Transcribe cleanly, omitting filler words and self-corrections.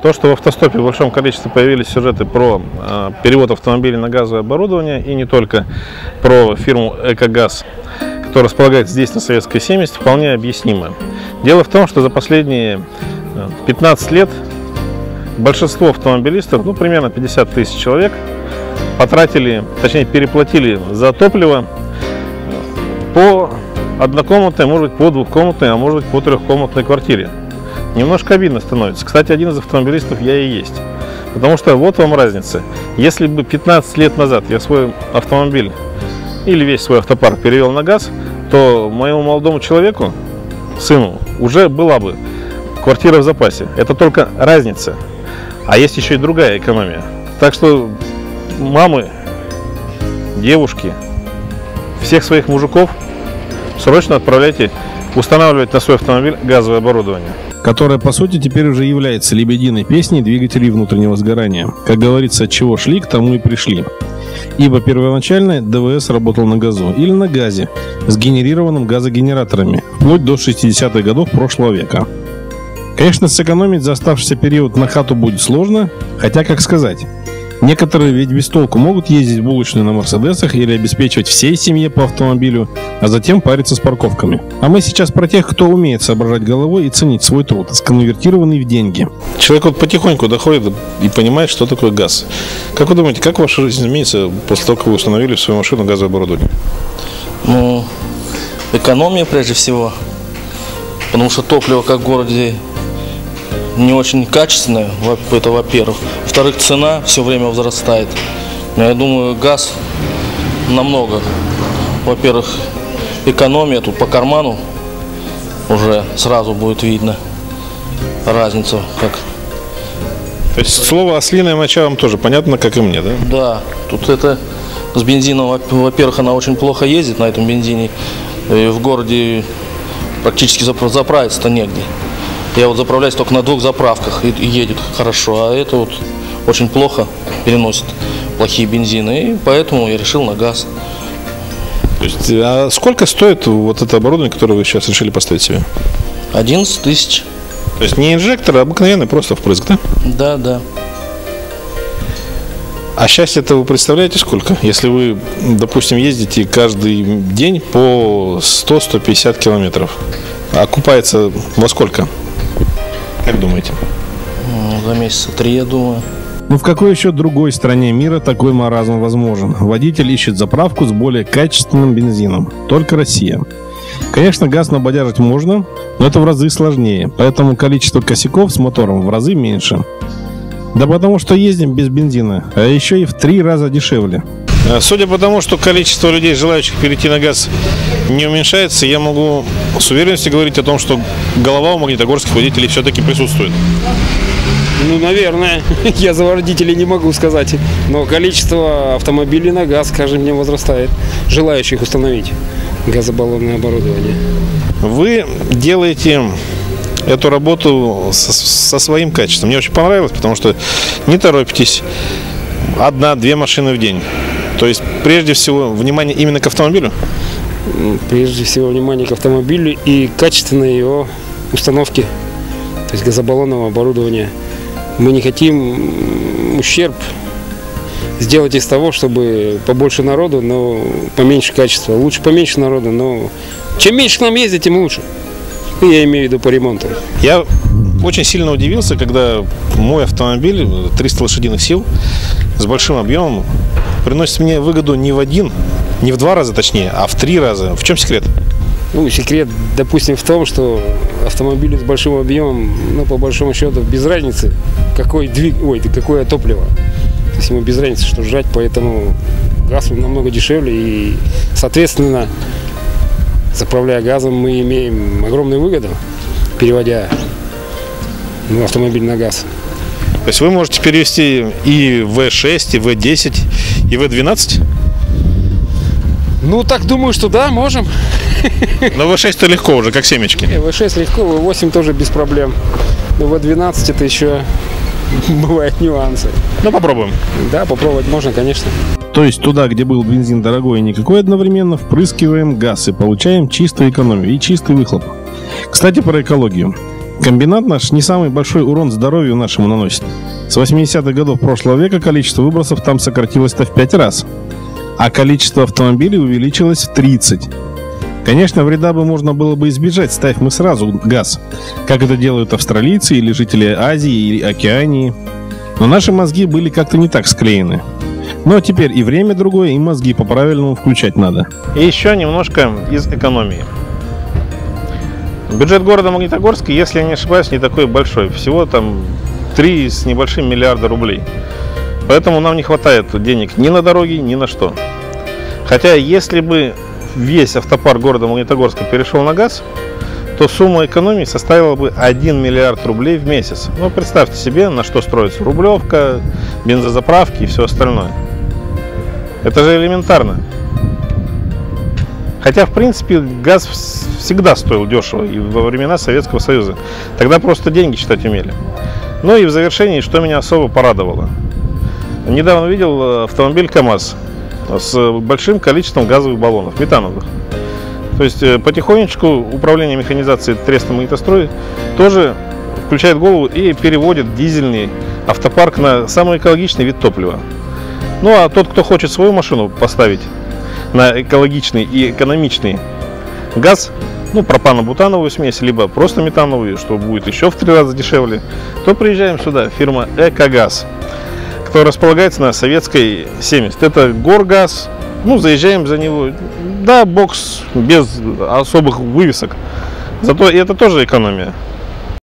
То, что в автостопе в большом количестве появились сюжеты про перевод автомобилей на газовое оборудование, и не только, про фирму «Экогаз», которая располагается здесь, на Советской 70, вполне объяснимо. Дело в том, что за последние 15 лет большинство автомобилистов, примерно 50 тысяч человек, потратили, точнее переплатили за топливо по однокомнатной, может быть, по двухкомнатной, а может быть, по трехкомнатной квартире. Немножко обидно становится. Кстати, один из автомобилистов я и есть. Потому что вот вам разница. Если бы 15 лет назад я свой автомобиль или весь свой автопарк перевел на газ, то моему молодому человеку, сыну, уже была бы квартира в запасе. Это только разница. А есть еще и другая экономия. Так что мамы, девушки, всех своих мужиков срочно отправляйте устанавливать на свой автомобиль газовое оборудование, которая, по сути, теперь уже является лебединой песней двигателей внутреннего сгорания. Как говорится, от чего шли, к тому и пришли. Ибо первоначально ДВС работал на газу или на газе, сгенерированным газогенераторами, вплоть до 60-х годов прошлого века. Конечно, сэкономить за оставшийся период на хату будет сложно, хотя, как сказать, некоторые ведь без толку могут ездить в булочную на Мерседесах или обеспечивать всей семье по автомобилю, а затем париться с парковками. А мы сейчас про тех, кто умеет соображать головой и ценить свой труд, сконвертированный в деньги. Человек вот потихоньку доходит и понимает, что такое газ. Как вы думаете, как ваша жизнь изменится после того, как вы установили в свою машину газовое оборудование? Экономия прежде всего, потому что топливо, как в городе, не очень качественная, это во-первых. Во-вторых, цена все время возрастает. Но я думаю, газ намного. Во-первых, экономия тут по карману уже сразу будет видно разницу. То есть слово «ослиная моча» вам тоже понятно, как и мне, да? Да, тут это с бензином, во-первых, она очень плохо ездит на этом бензине. И в городе практически заправиться-то негде. Я вот заправляюсь только на 2 заправках и едет хорошо, а это вот очень плохо переносит плохие бензины, и поэтому я решил на газ. То есть, а сколько стоит вот это оборудование, которое вы сейчас решили поставить себе? 11 тысяч. То есть не инжектор, а обыкновенный просто впрыск, да? Да, да. А счастье-то вы представляете сколько? Если вы, допустим, ездите каждый день по 100-150 километров, а окупается во сколько? Как думаете? За месяца 3, я думаю. Но в какой еще другой стране мира такой маразм возможен? Водитель ищет заправку с более качественным бензином. Только Россия. Конечно, газ набодяжить можно, но это в разы сложнее. Поэтому количество косяков с мотором в разы меньше. Да потому что ездим без бензина, а еще и в 3 раза дешевле. Судя по тому, что количество людей, желающих перейти на газ, не уменьшается, я могу с уверенностью говорить о том, что голова у магнитогорских водителей все-таки присутствует. Наверное. Я за водителей не могу сказать. Но количество автомобилей на газ с каждым днем возрастает, желающих установить газобаллонное оборудование. Вы делаете эту работу со своим качеством. Мне очень понравилось, потому что не торопитесь. 1-2 машины в день. То есть, прежде всего, внимание именно к автомобилю? Прежде всего, внимание к автомобилю и качественной его установки, то есть газобаллонного оборудования. Мы не хотим ущерб сделать из того, чтобы побольше народу, но поменьше качества. Лучше поменьше народу, но чем меньше к нам ездить, тем лучше. Я имею в виду по ремонту. Я очень сильно удивился, когда мой автомобиль 300 лошадиных сил с большим объемом приносит мне выгоду не в 1, не в 2 раза точнее, а в 3 раза. В чем секрет? Секрет, допустим, в том, что автомобиль с большим объемом, по большому счету, без разницы, какое топливо. То есть ему без разницы, что жрать, поэтому газ намного дешевле и, соответственно, заправляя газом, мы имеем огромную выгоду, переводя автомобиль на газ. То есть вы можете перевести и В6, и В10, и В12? Так думаю, что да, можем. Но В6-то легко уже, как семечки. В6 легко, В8 тоже без проблем. Но В12 это еще бывают нюансы. Попробуем. Да, попробовать можно, конечно. То есть туда, где был бензин дорогой и никакой, одновременно впрыскиваем газ и получаем чистую экономию и чистый выхлоп. Кстати, про экологию. Комбинат наш не самый большой урон здоровью нашему наносит. С 80-х годов прошлого века количество выбросов там сократилось-то в 5 раз, а количество автомобилей увеличилось в 30. Конечно, вреда бы можно было бы избежать, ставь мы сразу газ, как это делают австралийцы или жители Азии или Океании. Но наши мозги были как-то не так склеены. Но теперь и время другое, и мозги по-правильному включать надо. И еще немножко из экономии. Бюджет города Магнитогорска, если я не ошибаюсь, не такой большой. Всего там 3 с небольшим миллиарда рублей. Поэтому нам не хватает денег ни на дороги, ни на что. Хотя, если бы весь автопарк города Магнитогорска перешел на газ, то сумма экономии составила бы 1 миллиард рублей в месяц. Ну, представьте себе, на что строится рублевка, бензозаправки и все остальное. Это же элементарно. Хотя, в принципе, газ всегда стоил дешево и во времена Советского Союза. Тогда просто деньги считать умели. Ну и в завершении, что меня особо порадовало. Недавно видел автомобиль КАМАЗ с большим количеством газовых баллонов, метановых. То есть потихонечку управление механизацией Треста Магнитострой тоже включает голову и переводит дизельный автопарк на самый экологичный вид топлива. Ну а тот, кто хочет свою машину поставить на экологичный и экономичный газ, ну, пропано-бутановую смесь, либо просто метановую, что будет еще в 3 раза дешевле, то приезжаем сюда, фирма «Экогаз», которая располагается на Советской 70. Это Горгаз, ну, заезжаем за него, да, бокс без особых вывесок, зато это тоже экономия.